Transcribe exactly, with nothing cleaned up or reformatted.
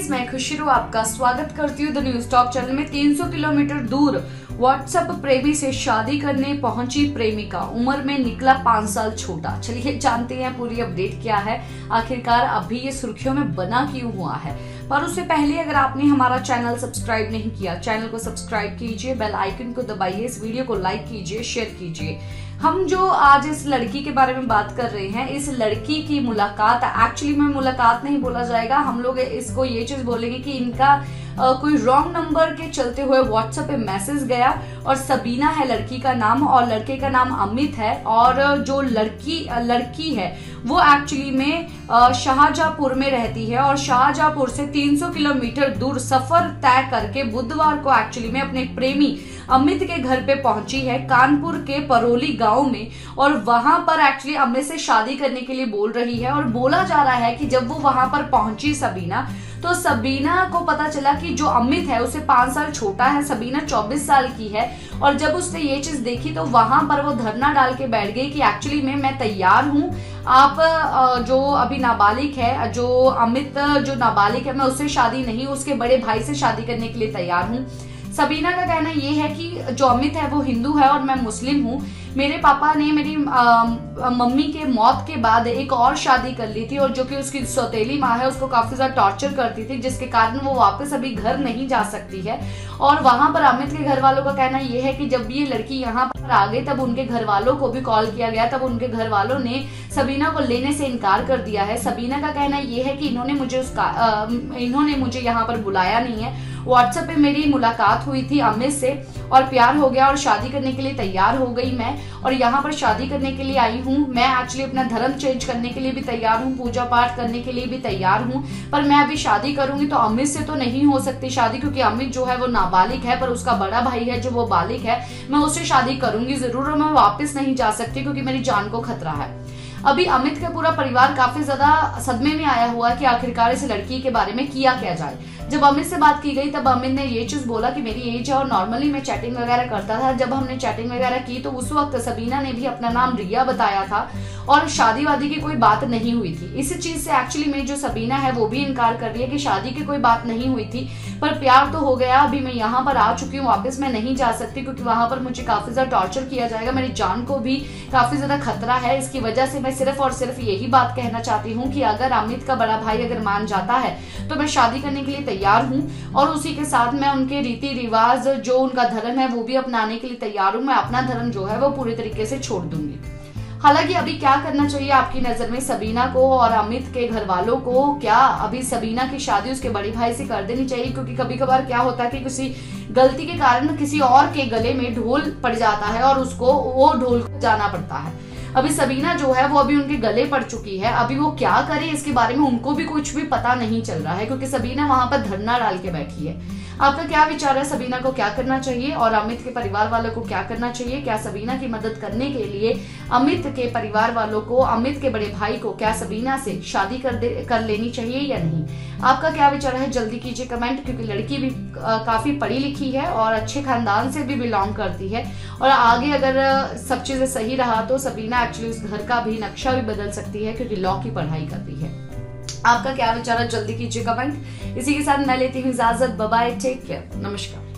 Guys, मैं खुशरू आपका स्वागत करती हूँ द न्यूज टॉक चैनल में। तीन सौ किलोमीटर दूर व्हाट्सएप प्रेमी से शादी करने पहुंची प्रेमिका, उम्र में निकला पांच साल छोटा। चलिए जानते हैं पूरी अपडेट क्या है, आखिरकार अभी ये सुर्खियों में बना क्यों हुआ है। पर उससे पहले अगर आपने हमारा चैनल सब्सक्राइब नहीं किया, चैनल को सब्सक्राइब कीजिए, बेल आइकन को दबाइए, इस वीडियो को लाइक कीजिए, शेयर कीजिए। हम जो आज इस लड़की के बारे में बात कर रहे हैं, इस लड़की की मुलाकात, एक्चुअली में मुलाकात नहीं बोला जाएगा, हम लोग इसको ये चीज बोलेंगे कि इनका Uh, कोई रॉन्ग नंबर के चलते हुए व्हाट्सएप पे मैसेज गया और सबीना है लड़की का नाम और लड़के का नाम अमित है। और जो लड़की लड़की है वो एक्चुअली में शाहजहांपुर में रहती है और शाहजहांपुर से तीन सौ किलोमीटर दूर सफर तय करके बुधवार को एक्चुअली में अपने प्रेमी अमित के घर पे पहुंची है, कानपुर के परोली गांव में। और वहां पर एक्चुअली अमित से शादी करने के लिए बोल रही है। और बोला जा रहा है कि जब वो वहां पर पहुंची सबीना, तो सबीना को पता चला कि जो अमित है उसे पांच साल छोटा है, सबीना चौबीस साल की है। और जब उसने ये चीज देखी तो वहां पर वो धरना डाल के बैठ गई कि एक्चुअली में मैं तैयार हूँ, आप जो अभी नाबालिग है, जो अमित जो नाबालिग है, मैं उससे शादी नहीं, उसके बड़े भाई से शादी करने के लिए तैयार हूँ। सबीना का कहना ये है कि जो अमित है वो हिंदू है और मैं मुस्लिम हूँ। मेरे पापा ने मेरी मम्मी के मौत के बाद एक और शादी कर ली थी और जो कि उसकी सौतेली माँ है उसको काफी ज्यादा टॉर्चर करती थी, जिसके कारण वो वापस अभी घर नहीं जा सकती है। और वहां पर अमित के घर वालों का कहना ये है कि जब ये लड़की यहाँ पर आ गई तब उनके घर वालों को भी कॉल किया गया, तब उनके घर वालों ने सबीना को लेने से इनकार कर दिया है। सबीना का कहना ये है कि इन्होंने मुझे उसका आ, इन्होंने मुझे यहाँ पर बुलाया नहीं है। व्हाट्सएप पे मेरी मुलाकात हुई थी अमित से और प्यार हो गया और शादी करने के लिए तैयार हो गई मैं, और यहाँ पर शादी करने के लिए आई हूँ। मैं एक्चुअली अपना धर्म चेंज करने के लिए भी तैयार हूँ, पूजा पाठ करने के लिए भी तैयार हूँ, पर मैं अभी शादी करूंगी तो अमित से तो नहीं हो सकती शादी, क्योंकि अमित जो है वो नाबालिग है, पर उसका बड़ा भाई है जो वो बालिग है। मैं उससे शादी करूंगी जरूर और मैं वापस नहीं जा सकती क्योंकि मेरी जान को खतरा है। अभी अमित का पूरा परिवार काफी ज्यादा सदमे में आया हुआ है कि आखिरकार इस लड़की के बारे में किया क्या जाए। जब अमित से बात की गई तब अमित ने ये चीज बोला कि मेरी एज है और नॉर्मली मैं चैटिंग वगैरह करता था। जब हमने चैटिंग वगैरह की तो उस वक्त सबीना ने भी अपना नाम रिया बताया था और शादी वादी की कोई बात नहीं हुई थी। इस चीज से एक्चुअली में जो सबीना है वो भी इनकार कर रही है कि शादी की कोई बात नहीं हुई थी, पर प्यार तो हो गया। अभी मैं यहाँ पर आ चुकी हूँ, वापस मैं नहीं जा सकती क्योंकि वहां पर मुझे काफी ज्यादा टॉर्चर किया जाएगा, मेरी जान को भी काफी ज्यादा खतरा है। इसकी वजह से मैं सिर्फ और सिर्फ यही बात कहना चाहती हूँ कि अगर अमित का बड़ा भाई अगर मान जाता है तो मैं शादी करने के लिए तैयार हूँ और उसी के साथ मैं उनके रीति रिवाज जो उनका धर्म है वो भी अपनाने के लिए तैयार हूँ। मैं अपना धर्म जो है वो पूरी तरीके से छोड़ दूंगी। हालांकि अभी क्या करना चाहिए आपकी नजर में सबीना को और अमित के घर वालों को? क्या अभी सबीना की शादी उसके बड़े भाई से कर देनी चाहिए? क्योंकि कभी कभार क्या होता है कि किसी गलती के कारण किसी और के गले में ढोल पड़ जाता है और उसको वो ढोल को जाना पड़ता है। अभी सबीना जो है वो अभी उनके गले पड़ चुकी है, अभी वो क्या करे इसके बारे में उनको भी कुछ भी पता नहीं चल रहा है क्योंकि सबीना वहां पर धरना डाल के बैठी है। आपका क्या विचार है, सबीना को क्या करना चाहिए और अमित के परिवार वालों को क्या करना चाहिए? क्या सबीना की मदद करने के लिए अमित के परिवार वालों को, अमित के बड़े भाई को क्या सबीना से शादी कर दे कर लेनी चाहिए या नहीं? आपका क्या विचार है जल्दी कीजिए कमेंट, क्योंकि लड़की भी आ, काफी पढ़ी लिखी है और अच्छे खानदान से भी बिलोंग करती है और आगे अगर सब चीजें सही रहा तो सबीना एक्चुअली उस घर का भी नक्शा भी बदल सकती है क्योंकि लॉ की पढ़ाई कर रही है। आपका क्या विचार है जल्दी कीजिए कमेंट। इसी के साथ मैं लेती हूँ इजाजत, बाय बाय, टेक केयर, नमस्कार।